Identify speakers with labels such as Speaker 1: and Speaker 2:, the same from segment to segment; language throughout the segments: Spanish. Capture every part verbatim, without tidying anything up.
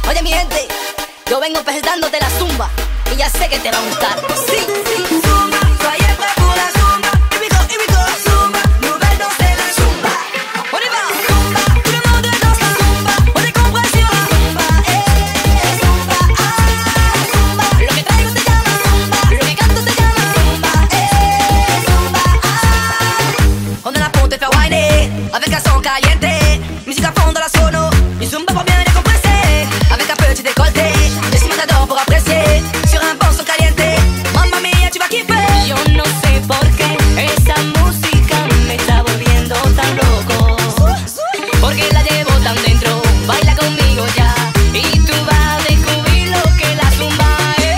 Speaker 1: Oye mi gente, yo vengo presentándote la zumba y ya sé que te va a gustar. Sí, sí, zumba, soyez prêts pour la zumba. Here we go, here we go, zumba, nouvelle danse de la zumba. On y va, zumba, tout le monde danse la zumba. On est compris sur la zumba, eh, zumba, ah, zumba. Lo que traigo se llama zumba, lo que canto se llama zumba, eh, zumba, ah. On a la ponte et faire whiner, avec un son caliente, musique à fond dans la sono, une zumba pour bien décompresser, avec un petit décolleté, des cimatadors pour apprécier, sur un bon son caliente, mamma mia tu vas kiffer.
Speaker 2: Yo no sé por qué esa música me está volviendo tan loco, porque la llevo tan dentro, baila conmigo ya, y tú vas a descubrir lo que la zumba es.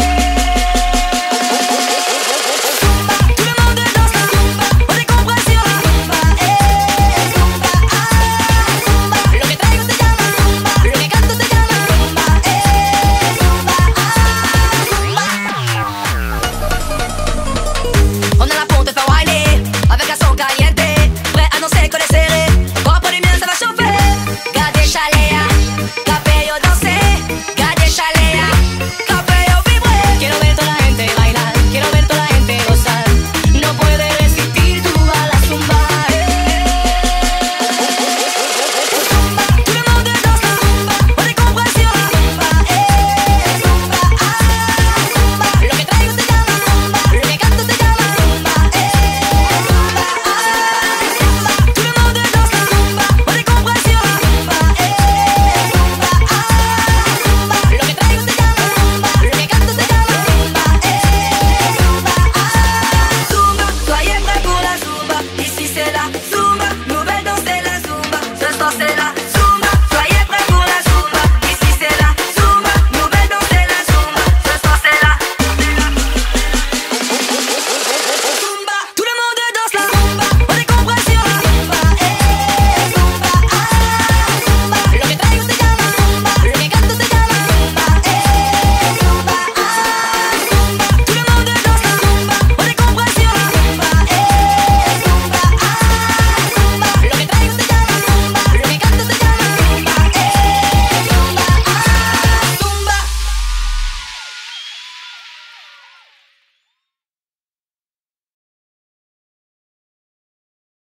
Speaker 1: Zumba, tout le monde danse la zumba, on est compris sur la zumba, eh, zumba, ah, zumba. Lo que traigo se llama zumba, lo que canto se llama zumba, eh, zumba, ah, zumba. On a la ponte fait whiner, avec un son caliente, prêt à danser con les serrés, encore pour les miens ça va chauffer. Gardez chalea,